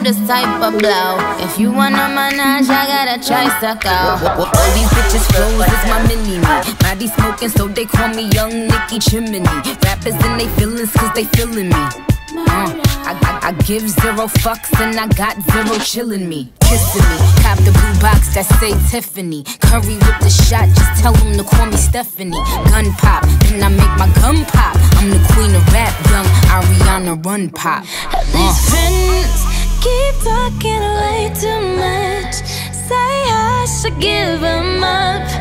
this type of blow. If you wanna manage, I gotta try suck out. All these bitches flows is my mini-me. Maddie smoking, so they call me Young Nicky Chimney. Rappers in they feelings, cause they feeling me. I give 0 fucks and I got 0 chillin' me. Kissing me, cop the blue box that say Tiffany. Curry with the shot, just tell them to call me Stephanie. Gun pop, then I make my gun pop. I'm the queen of rap, young Ariana Run Pop. These friends keep talking way too much. Say I should give them up.